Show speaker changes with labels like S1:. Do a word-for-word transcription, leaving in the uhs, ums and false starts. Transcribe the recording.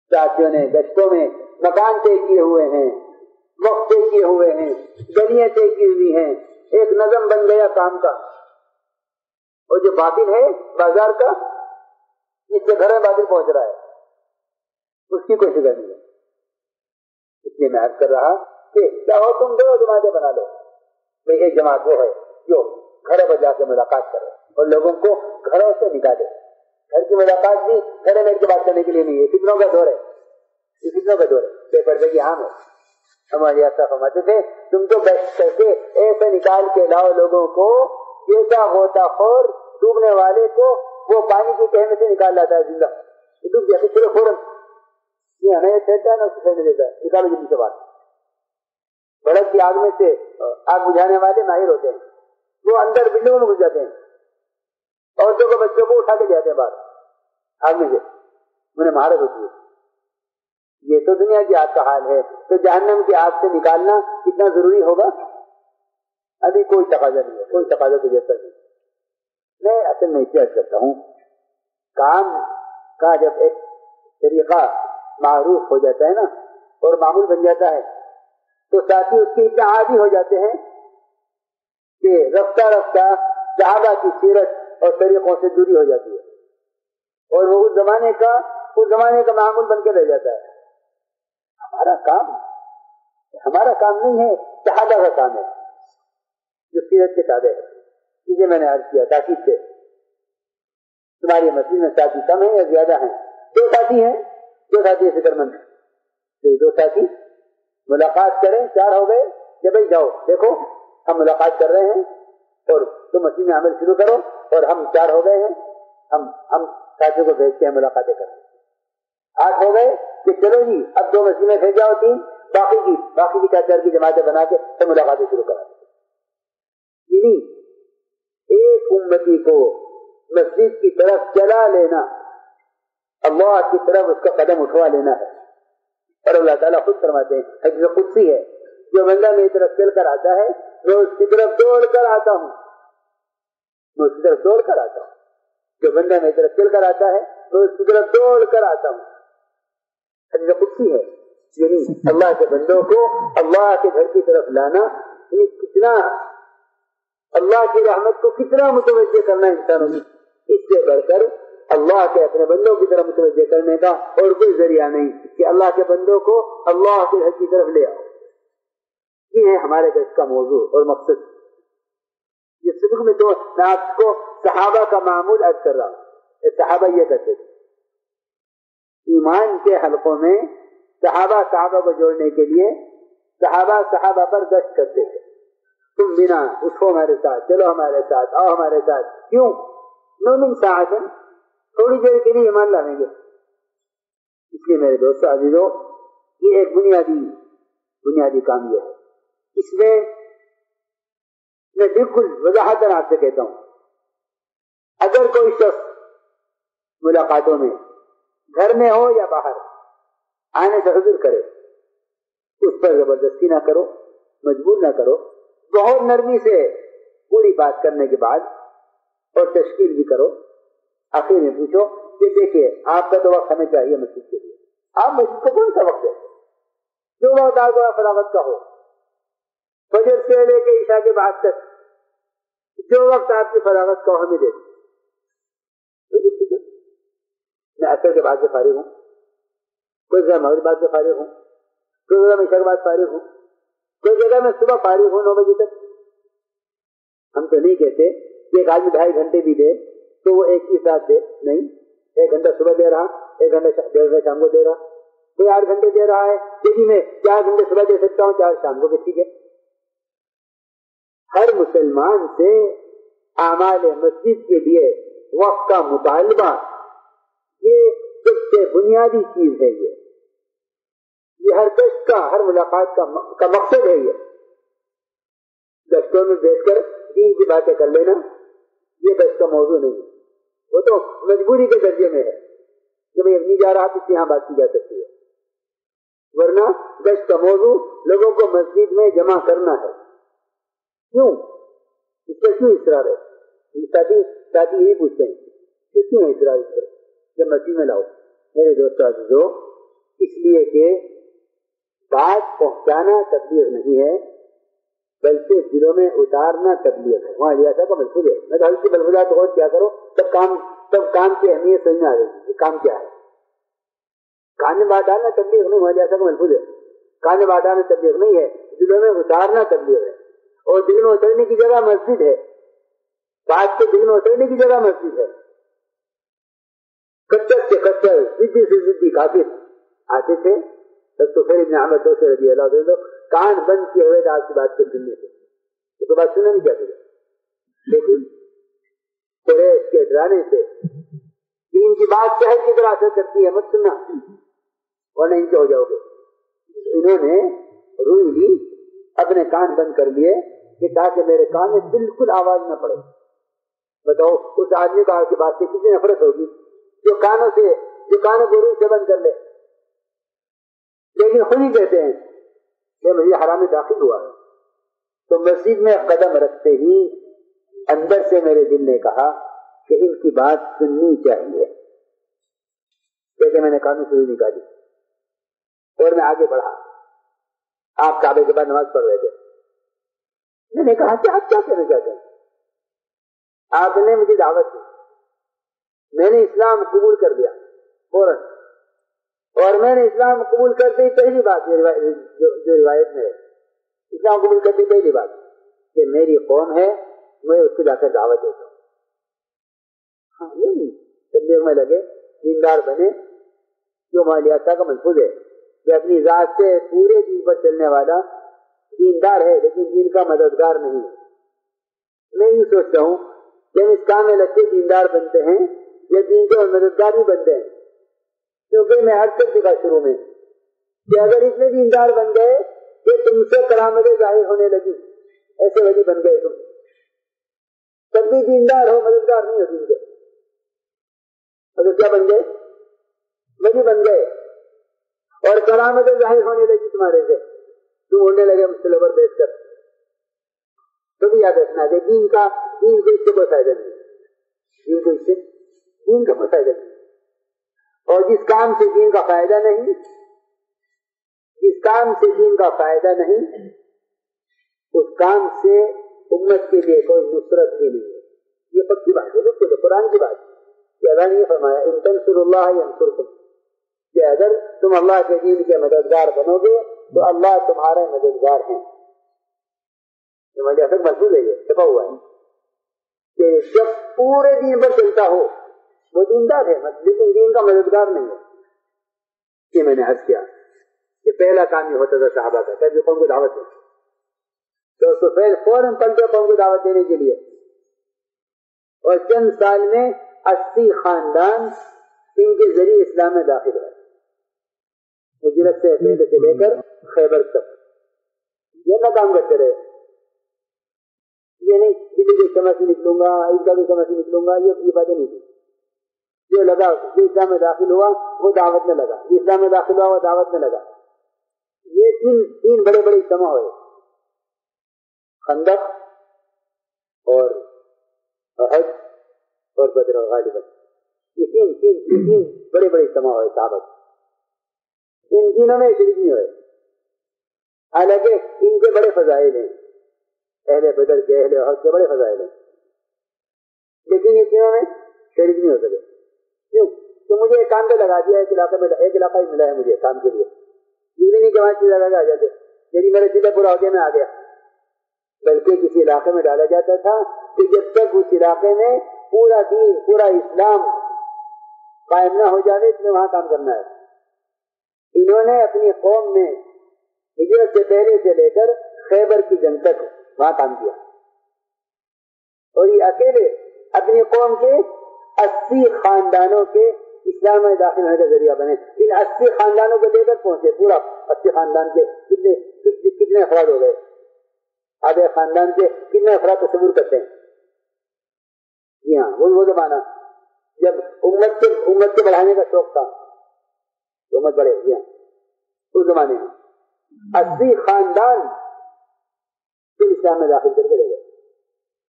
S1: ساتھیوں نے گشتوں میں مکان طے کیے ہوئے ہیں، وقت طے کیے ہوئے ہیں، گلیاں طے کی ہوئی ہیں، ایک نظم بن گیا کام کا. اور جو باطل ہے بازار کا، جس سے گھر میں باطل پہنچ رہا ہے، اس کی کوئی فکر نہیں ہے. اس لیے میں عرض کر رہا کہ چاہو تم دو جماعتیں بنا لو. ایک جماعت وہ ہے جو گھروں پر جا کے ملاقات کرے اور لوگوں کو گھروں سے نکالے. گھر کی ملاقات بھی گھر میں بیٹھ کے بات کرنے کے لیے نہیں ہے، فتنوں کا دور ہے، یہ فتنوں کا دور ہے، بے پردے کی عام ہے. ہمارے آسا فرماتے تھے تم تو بیٹھ کر کے ایسے نکال کے لاؤ لوگوں کو جیسا غوطہ خور ڈوبنے والے کو وہ پانی کی تہہ میں سے نکال لاتا ہے زندہ. ڈوب جاتے پورے فوراً یہ ہمیں پھیرتا ہے نا، اس کو پھیرنے دیتا ہے، نکالو جلدی سے بات. بڑک کی آگ میں سے آگ بجھانے والے ماہر ہوتے ہیں، وہ اندر بلڈنگوں میں گھس جاتے ہیں، عورتوں کو بچوں کو اٹھا کے لے آتے ہیں باہر آگ میں سے، انہیں مہارت ہوتی ہے. یہ تو دنیا کی آگ کا حال ہے، تو جہنم کی آگ سے نکالنا کتنا ضروری ہوگا؟ ابھی کوئی تقاضا نہیں ہے، کوئی تقاضا تو جیسا نہیں. میں اصل میں احتیاط کرتا ہوں، کام کا جب ایک طریقہ معروف ہو جاتا ہے نا اور معمول بن جاتا ہے تو ساتھی اس کے اتنا عادی ہو جاتے ہیں کہ رفتہ رفتہ صحابہ کی سیرت اور طریقوں سے دوری ہو جاتی ہے اور وہ اس زمانے کا اس زمانے کا معمول بن کے رہ جاتا ہے. ہمارا کام ہمارا کام نہیں ہے، صحابہ کا کام ہے جو سیرت کے تابع ہے. یہ میں نے عرض کیا تاکید سے. تمہاری مسجد میں ساتھی کم ہیں یا زیادہ ہیں؟ دو ساتھی ہیں، دو ساتھی فکر مند ہیں. دو ساتھی ملاقات کریں، چار ہو گئے. جب بھائی جاؤ دیکھو ہم ملاقات کر رہے ہیں اور تم مسجد میں عمل شروع کرو، اور ہم چار ہو گئے ہیں، ہم ہم ساتھیوں کو بھیجتے ہیں ملاقاتیں کریں. آٹھ ہو گئے کہ چلو جی اب دو مسجد میں بھیج جاؤ، تین باقی کی باقی کی چار چار کی جماعتیں بنا کے تو ملاقاتیں شروع کرا. یعنی ایک امتی کو مسجد کی طرف چلا لینا، اللہ کی طرف اس کا قدم اٹھوا لینا ہے. اور اللہ تعالیٰ خود فرماتے ہیں، حدیث قدسی ہے، جو بندہ میری طرف چل کر آتا ہے میں اس کی طرف دوڑ کر آتا ہوں، میں اس کی طرف دوڑ کر آتا ہوں. جو بندہ میری طرف چل کر آتا ہے میں اس کی طرف دوڑ کر آتا ہوں. حدیث قدسی ہے، یعنی اللہ کے بندوں کو اللہ کے گھر کی طرف لانا، یعنی کتنا اللہ کی رحمت کو کتنا متوجہ کرنا انسانوں کی. اس سے بڑھ کر اللہ کے اپنے بندوں کی طرف متوجہ کرنے کا اور کوئی ذریعہ نہیں کہ اللہ کے بندوں کو اللہ کے گھر کی طرف لے آؤ. یہ ہے ہمارے درس کا موضوع اور مقصد. یہ صدق میں تو میں آپ کو صحابہ کا معمول عرض کر رہا ہوں. صحابہ یہ کرتے تھے، ایمان کے حلقوں میں صحابہ صحابہ کو جوڑنے کے لیے صحابہ صحابہ پر گشت کرتے تھے. تم بنا اٹھو ہمارے ساتھ، چلو ہمارے ساتھ، آؤ ہمارے ساتھ. کیوں؟ مومن ساعت تھوڑی دیر کے لیے ایمان لائیں گے. اس لیے میرے دوستو عزیزو، یہ ایک بنیادی بنیادی کام یہ ہے. اس میں میں بالکل وضاحت آپ سے کہتا ہوں، اگر کوئی شخص ملاقاتوں میں گھر میں ہو یا باہر آنے سے حضور کرے، اس پر زبردستی نہ کرو، مجبور نہ کرو. بہت نرمی سے پوری بات کرنے کے بعد اور تشکیل بھی کرو. آخر میں پوچھو کہ دیکھیے آپ کا تو وقت ہمیں چاہیے مسجد کے لیے، آپ مسجد کو کون سا وقت ہے؟ جو وقت آپ کو فراغت کا ہو، فجر سے لے کے عشاء کے بعد تک جو وقت آپ کی فراغت کا ہو ہمیں دے دیں. میں عصر کے بعد سے فارغ ہوں، کوئی جگہ مغرب بعد سے فارغ ہوں، کوئی جگہ میں عشاء کے بعد فارغ ہوں، کوئی جگہ میں صبح فارغ ہوں نو بجے تک. ہم تو نہیں کہتے کہ ایک آدمی ڈھائی گھنٹے بھی دے تو وہ ایک ہی ساتھ دے، نہیں. ایک گھنٹہ صبح دے رہا، ایک گھنٹہ ڈیڑھ گھنٹہ شام کو دے رہا، کوئی آٹھ گھنٹے دے رہا ہے، لیکن میں چار گھنٹے صبح دے سکتا ہوں، چار شام کو بھی ٹھیک ہے. ہر مسلمان سے اعمال مسجد کے لیے وقت کا مطالبہ یہ سب سے بنیادی چیز ہے. یہ یہ ہر گشت کا، ہر ملاقات کا کا مقصد ہے. یہ گشتوں میں بیٹھ کر دین کی باتیں کر لینا یہ گشت کا موضوع نہیں ہے، وہ تو مجبوری کے درجے میں ہے. جب یہ نہیں جا رہا تو یہاں بات کی جا سکتی ہے، ورنہ گشت کا موضوع لوگوں کو مسجد میں جمع کرنا ہے. کیوں؟ اس پر کیوں اصرار ہے؟ ساتھی ساتھی یہی پوچھتے ہیں کہ کیوں اصرار اس پر جب مسجد میں لاؤ. میرے دوستو عزیزو، اس لیے کہ بات پہنچانا تبلیغ نہیں ہے بلکہ دلوں میں اتارنا تبلیغ ہے. وہاں ریاست کا ملفوظ ہے. میں تو ہلکی ملفوظات غور کیا کرو تب کام تب کام کی اہمیت سمجھ میں آ گئی کہ کام کیا ہے. کان میں بات ڈالنا تبلیغ نہیں, وہاں ریاست کا ملفوظ ہے. کان میں بات ڈالنا تبلیغ نہیں ہے, دلوں میں اتارنا تبلیغ ہے. اور دل میں اترنے کی جگہ مسجد ہے. بات کے دل میں اترنے کی جگہ مسجد ہے. کچر سے کچر, ضدی سے ضدی کافر آتے تھے تب تو پھر ابن احمد دوسرے رضی اللہ عنہ کان بند کیے ہوئے آپ کی بات کے سننے سے, تو بات سننا نہیں چاہتے. لیکن قریش کے ڈرانے سے دین کی بات شہر کی طرح اثر کرتی ہے, مت سننا ورنہ ان کے ہو جاؤ گے. انہوں نے روئی لی, اپنے کان بند کر لیے کہ تاکہ میرے کان میں بالکل آواز نہ پڑے. بتاؤ اس آدمی کو آپ کی بات سے کتنی نفرت ہوگی جو کانوں سے جو کانوں کو روح سے بند کر لے. لیکن خود ہی کہتے ہیں کہ مجھے حرام داخل ہوا ہے. تو مسجد میں قدم رکھتے ہی اندر سے میرے دل نے کہا کہ ان کی بات سننی چاہیے. کہتے میں نے کانوں سے روح نکالی اور میں آگے بڑھا. آپ کعبے کے بعد نماز پڑھ رہے تھے. میں نے کہا کہ آپ کیا کہنا چاہتے ہیں؟ آپ نے مجھے دعوت دی, میں نے اسلام قبول کر دیا فوراً, اور میں نے اسلام قبول کرتے ہی پہلی بات جو, جو روایت میں ہے, اسلام قبول کرتے ہی پہلی بات کہ میری قوم ہے, میں اس کو جا کر دعوت دیتا ہوں. ہاں یہ نہیں تبلیغ میں لگے, دیندار بنے, جو مالیات کا منفوذ ہے کہ اپنی ذات سے پورے دین پر چلنے والا دیندار ہے لیکن دین کا مددگار نہیں ہے. میں یہ سوچتا ہوں کہ ہم اس کام میں لگتے دیندار بنتے ہیں یا دین کے مددگار بھی بنتے ہیں, کیونکہ میں ہر سب دیکھا شروع میں کہ اگر اتنے دیندار بن گئے کہ تم سے کرامتیں ظاہر ہونے لگی, ایسے ولی بن گئے تم, تب بھی دیندار ہو, مددگار نہیں ہو دین کے. اگر کیا بن گئے؟ ولی بن گئے, اور کرامتیں ظاہر ہونے لگی تمہارے سے, تم اڑنے لگے مسئلے پر بیٹھ کر. تو بھی یاد رکھنا کہ دین کا دین کو اس سے کوئی فائدہ نہیں, دین کو اس سے دین کا کوئی فائدہ نہیں. اور جس کام سے دین کا فائدہ نہیں جس کام سے دین کا فائدہ نہیں اس کام سے امت کے لیے کوئی نصرت بھی نہیں ہے. یہ پکی بات ہے, بالکل قرآن کی بات کہ اللہ نے یہ فرمایا ان تنصروا اللہ ینصرکم, کہ اگر تم اللہ کے دین کے مددگار بنو گے تو اللہ تمہارے مددگار ہیں. اثر محفوظ ہے, یہ چھپا ہوا ہے کہ جب پورے دین پر چلتا ہو وہ دیندار ہے لیکن دین کا مددگار نہیں ہے. یہ میں نے عرض کیا کہ پہلا کام یہ ہوتا تھا صحابہ کا, کہ قوم کو دعوت دیں تو اس کو فوراً پلٹے قوم کو دعوت دینے کے لیے, اور چند سال میں اسی خاندان ان کے ذریعے اسلام میں داخل ہوئے, ہجرت سے پہلے سے لے کر خیبر تک. یہ نہ کام کرتے رہے, یہ نہیں دلی کے سمجھ سے نکلوں گا, ان کا بھی سمجھ سے نکلوں گا, یہ یہ باتیں نہیں تھی. جو لگا جو اسلام میں داخل ہوا وہ دعوت میں لگا, جو اسلام میں داخل ہوا وہ دعوت میں لگا. یہ تین تین بڑے بڑے اجتماع ہوئے, خندق اور احد اور بدر غالباً. یہ تین تین تین بڑے بڑے اجتماع ہوئے صحابہ. ان تینوں میں شریک نہیں ہوئے, حالانکہ ان کے بڑے فضائل ہیں, اہل بدر کے اہل احد کے بڑے فضائل ہیں, لیکن یہ تینوں میں شریک نہیں ہو سکے. کیوں کہ مجھے ایک کام پہ لگا دیا, ایک علاقے میں ایک علاقہ ہی ملا ہے مجھے کام کے لیے. یہ نہیں جماعت کی لگا کے آ جاتے, یعنی میرے ضلع پورا ہو گیا میں آ گیا, بلکہ کسی علاقے میں ڈالا جاتا تھا کہ جب تک اس علاقے میں پورا دین پورا اسلام قائم نہ ہو جائے اس میں وہاں کام کرنا ہے. انہوں نے اپنی قوم میں ہجرت سے پہلے سے لے کر خیبر کی جنگ تک وہاں کام کیا, اور یہ اکیلے اپنی قوم کے اسی خاندانوں کے اسلام میں داخل ہونے کا ذریعہ بنے. ان اسی خاندانوں کو لے کر پہنچے, پورا اسی خاندان کے کتنے کتنے افراد ہو گئے, آدھے خاندان کے کتنے افراد تصور کرتے ہیں. جی ہاں, وہ وہ زمانہ جب امت کے امت کے بڑھانے کا شوق تھا, امت بڑھے. جی ہاں, اس زمانے میں اسی خاندان پھر اسلام میں داخل کر کے لے گئے.